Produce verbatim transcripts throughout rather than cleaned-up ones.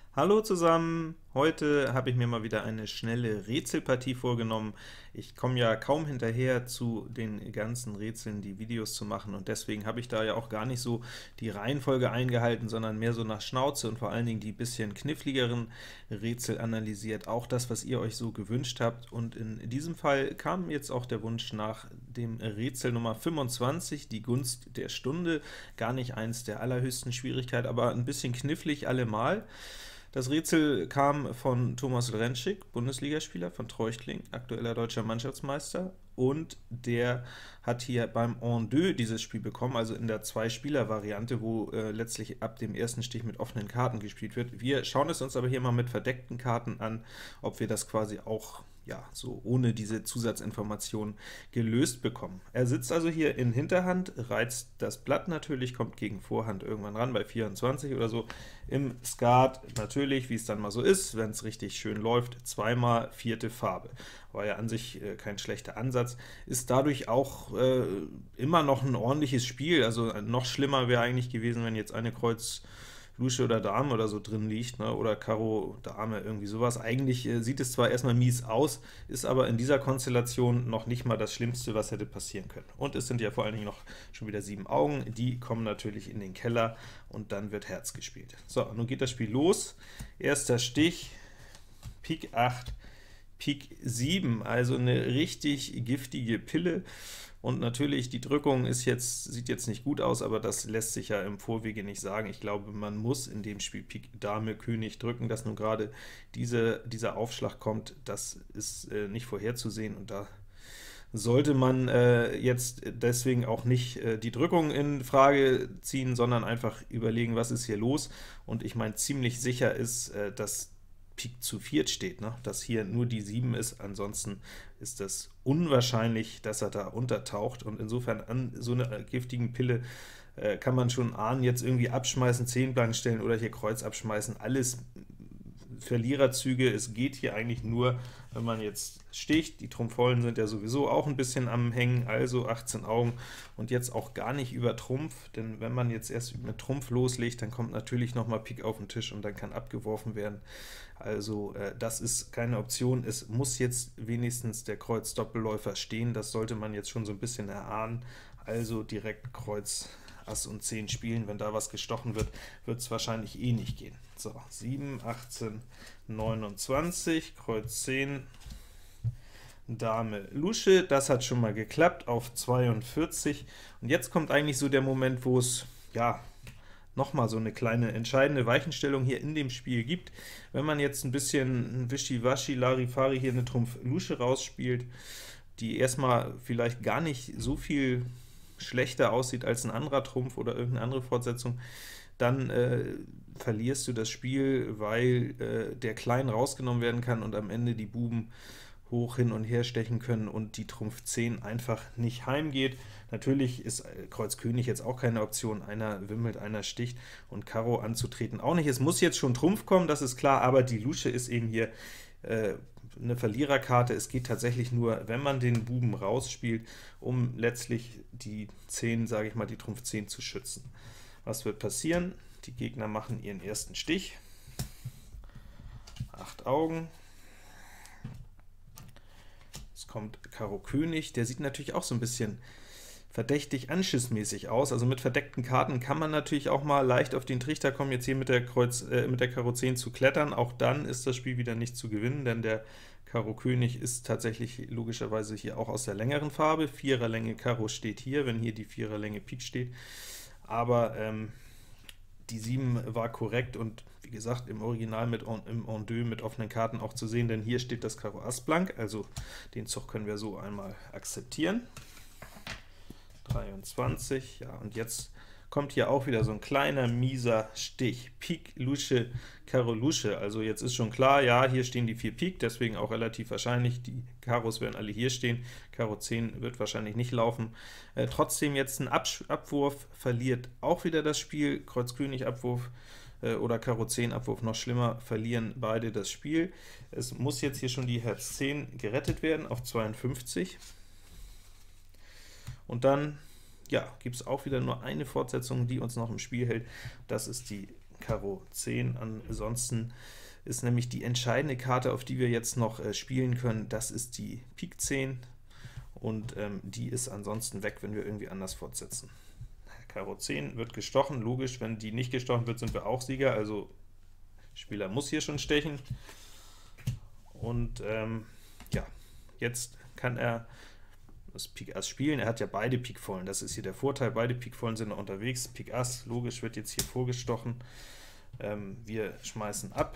Hallo zusammen! Heute habe ich mir mal wieder eine schnelle Rätselpartie vorgenommen. Ich komme ja kaum hinterher, zu den ganzen Rätseln die Videos zu machen, und deswegen habe ich da ja auch gar nicht so die Reihenfolge eingehalten, sondern mehr so nach Schnauze und vor allen Dingen die bisschen kniffligeren Rätsel analysiert, auch das, was ihr euch so gewünscht habt. Und in diesem Fall kam jetzt auch der Wunsch nach dem Rätsel Nummer fünfundzwanzig, die Gunst der Stunde, gar nicht eins der allerhöchsten Schwierigkeit, aber ein bisschen knifflig allemal. Das Rätsel kam von Thomas Lrenschik, Bundesligaspieler von Treuchtling, aktueller deutscher Mannschaftsmeister, und der hat hier beim En deux dieses Spiel bekommen, also in der Zwei-Spieler-Variante, wo äh, letztlich ab dem ersten Stich mit offenen Karten gespielt wird. Wir schauen es uns aber hier mal mit verdeckten Karten an, ob wir das quasi auch ja, so ohne diese Zusatzinformation gelöst bekommen. Er sitzt also hier in Hinterhand, reizt das Blatt natürlich, kommt gegen Vorhand irgendwann ran, bei vierundzwanzig oder so. Im Skat natürlich, wie es dann mal so ist, wenn es richtig schön läuft, zweimal vierte Farbe. War ja an sich äh, kein schlechter Ansatz, ist dadurch auch äh, immer noch ein ordentliches Spiel, also noch schlimmer wäre eigentlich gewesen, wenn jetzt eine Kreuz Lusche oder Dame oder so drin liegt, ne? Oder Karo, Dame, irgendwie sowas. Eigentlich äh, sieht es zwar erstmal mies aus, ist aber in dieser Konstellation noch nicht mal das Schlimmste, was hätte passieren können. Und es sind ja vor allen Dingen noch schon wieder sieben Augen, die kommen natürlich in den Keller, und dann wird Herz gespielt. So, nun geht das Spiel los. Erster Stich, Pik acht, Pik sieben, also eine richtig giftige Pille. Und natürlich, die Drückung ist jetzt, sieht jetzt nicht gut aus, aber das lässt sich ja im Vorwege nicht sagen. Ich glaube, man muss in dem Spiel Pik Dame König drücken. Dass nun gerade diese, dieser Aufschlag kommt, das ist äh, nicht vorherzusehen, und da sollte man äh, jetzt deswegen auch nicht äh, die Drückung in Frage ziehen, sondern einfach überlegen, was ist hier los. Und ich meine, ziemlich sicher ist, äh, dass Pik zu viert steht, ne? Dass hier nur die sieben ist, ansonsten ist das unwahrscheinlich, dass er da untertaucht, und insofern an so einer giftigen Pille äh, kann man schon ahnen, jetzt irgendwie abschmeißen, zehn blank stellen oder hier Kreuz abschmeißen, alles Verliererzüge. Es geht hier eigentlich nur, wenn man jetzt sticht. Die Trumpf-Vollen sind ja sowieso auch ein bisschen am Hängen, also achtzehn Augen, und jetzt auch gar nicht über Trumpf, denn wenn man jetzt erst mit Trumpf loslegt, dann kommt natürlich noch mal Pik auf den Tisch, und dann kann abgeworfen werden. Also äh, das ist keine Option. Es muss jetzt wenigstens der Kreuz-Doppelläufer stehen, das sollte man jetzt schon so ein bisschen erahnen. Also direkt Kreuz Ass und zehn spielen. Wenn da was gestochen wird, wird es wahrscheinlich eh nicht gehen. So, sieben, achtzehn, neunundzwanzig, Kreuz zehn, Dame Lusche, das hat schon mal geklappt, auf zweiundvierzig. Und jetzt kommt eigentlich so der Moment, wo es, ja, nochmal so eine kleine entscheidende Weichenstellung hier in dem Spiel gibt. Wenn man jetzt ein bisschen Wischiwaschi, Larifari hier eine Trumpf-Lusche rausspielt, die erstmal vielleicht gar nicht so viel schlechter aussieht als ein anderer Trumpf oder irgendeine andere Fortsetzung, dann äh, verlierst du das Spiel, weil äh, der Klein rausgenommen werden kann und am Ende die Buben hoch hin und her stechen können und die Trumpf zehn einfach nicht heimgeht. Natürlich ist Kreuz König jetzt auch keine Option, einer wimmelt, einer sticht, und Karo anzutreten auch nicht. Es muss jetzt schon Trumpf kommen, das ist klar, aber die Lusche ist eben hier äh, eine Verliererkarte. Es geht tatsächlich nur, wenn man den Buben rausspielt, um letztlich die zehn, sage ich mal, die Trumpf zehn zu schützen. Was wird passieren? Die Gegner machen ihren ersten Stich, acht Augen, es kommt Karo König, der sieht natürlich auch so ein bisschen verdächtig anschissmäßig aus, also mit verdeckten Karten kann man natürlich auch mal leicht auf den Trichter kommen, jetzt hier mit der, Kreuz, äh, mit der Karo zehn zu klettern. Auch dann ist das Spiel wieder nicht zu gewinnen, denn der Karo König ist tatsächlich logischerweise hier auch aus der längeren Farbe. Viererlänge Karo steht hier, wenn hier die Viererlänge Pik steht, aber ähm, die sieben war korrekt, und wie gesagt, im Original mit en, im En deux mit offenen Karten auch zu sehen, denn hier steht das Karo Ass blank, also den Zug können wir so einmal akzeptieren. dreiundzwanzig, ja, und jetzt kommt hier auch wieder so ein kleiner, mieser Stich. Pik, Lusche, Karo Lusche, also jetzt ist schon klar, ja, hier stehen die vier Pik, deswegen auch relativ wahrscheinlich, die Karos werden alle hier stehen, Karo zehn wird wahrscheinlich nicht laufen. Äh, trotzdem jetzt ein Absch Abwurf, verliert auch wieder das Spiel, Kreuz König Abwurf äh, oder Karo zehn Abwurf, noch schlimmer, verlieren beide das Spiel. Es muss jetzt hier schon die Herz zehn gerettet werden auf zweiundfünfzig. Und dann ja, gibt es auch wieder nur eine Fortsetzung, die uns noch im Spiel hält. Das ist die Karo zehn. Ansonsten ist nämlich die entscheidende Karte, auf die wir jetzt noch äh, spielen können, das ist die Pik zehn, und ähm, die ist ansonsten weg, wenn wir irgendwie anders fortsetzen. Karo zehn wird gestochen, logisch, wenn die nicht gestochen wird, sind wir auch Sieger, also Spieler muss hier schon stechen. Und ähm, ja, jetzt kann er das Pik Ass spielen. Er hat ja beide Pik Vollen, das ist hier der Vorteil, beide Pik Vollen sind noch unterwegs. Pik Ass, logisch, wird jetzt hier vorgestochen. Ähm, wir schmeißen ab.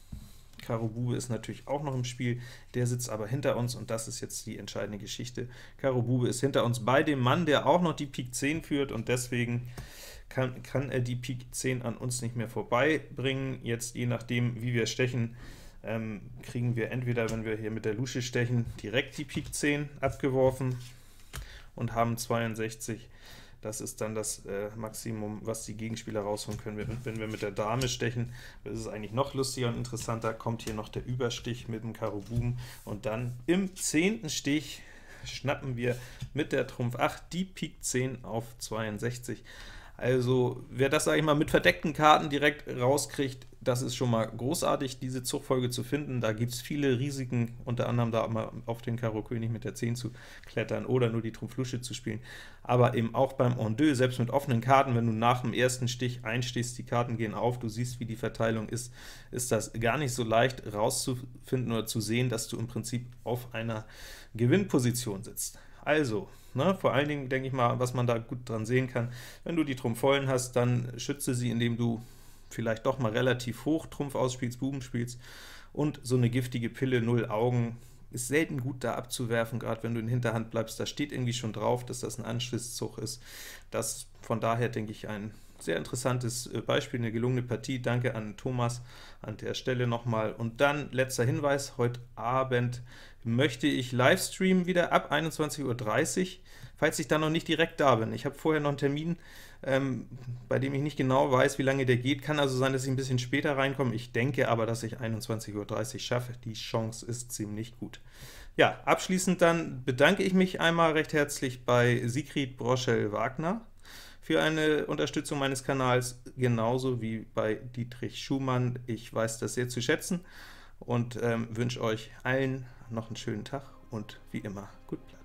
Karo Bube ist natürlich auch noch im Spiel, der sitzt aber hinter uns, und das ist jetzt die entscheidende Geschichte. Karo Bube ist hinter uns bei dem Mann, der auch noch die Pik zehn führt, und deswegen kann, kann er die Pik zehn an uns nicht mehr vorbeibringen. Jetzt, je nachdem, wie wir stechen, ähm, kriegen wir entweder, wenn wir hier mit der Lusche stechen, direkt die Pik zehn abgeworfen und haben zweiundsechzig. Das ist dann das äh, Maximum, was die Gegenspieler rausholen können. Wenn, wenn wir mit der Dame stechen, ist es eigentlich noch lustiger und interessanter, kommt hier noch der Überstich mit dem Karo Buben, und dann im zehnten Stich schnappen wir mit der Trumpf acht die Pik zehn auf zweiundsechzig. Also wer das, sage ich mal, mit verdeckten Karten direkt rauskriegt, das ist schon mal großartig, diese Zugfolge zu finden. Da gibt es viele Risiken, unter anderem da mal auf den Karo König mit der zehn zu klettern oder nur die Trumpf Lusche zu spielen. Aber eben auch beim En deux, selbst mit offenen Karten, wenn du nach dem ersten Stich einstichst, die Karten gehen auf, du siehst, wie die Verteilung ist, ist das gar nicht so leicht rauszufinden oder zu sehen, dass du im Prinzip auf einer Gewinnposition sitzt. Also, ne, vor allen Dingen denke ich mal, was man da gut dran sehen kann, wenn du die Trumpf Vollen hast, dann schütze sie, indem du vielleicht doch mal relativ hoch Trumpf ausspielst, Buben spielst, und so eine giftige Pille, null Augen, ist selten gut da abzuwerfen, gerade wenn du in Hinterhand bleibst, da steht irgendwie schon drauf, dass das ein Anschlusszug ist. Das von daher, denke ich, ein sehr interessantes Beispiel, eine gelungene Partie. Danke an Thomas an der Stelle nochmal. Und dann letzter Hinweis, heute Abend möchte ich Livestreamen wieder ab einundzwanzig Uhr dreißig, falls ich da noch nicht direkt da bin. Ich habe vorher noch einen Termin, ähm, bei dem ich nicht genau weiß, wie lange der geht. Kann also sein, dass ich ein bisschen später reinkomme. Ich denke aber, dass ich einundzwanzig Uhr dreißig schaffe. Die Chance ist ziemlich gut. Ja, abschließend dann bedanke ich mich einmal recht herzlich bei Sigrid Broschel-Wagner für eine Unterstützung meines Kanals, genauso wie bei Dietrich Schumann. Ich weiß das sehr zu schätzen und ähm, wünsche euch allen noch einen schönen Tag und wie immer gut bleiben.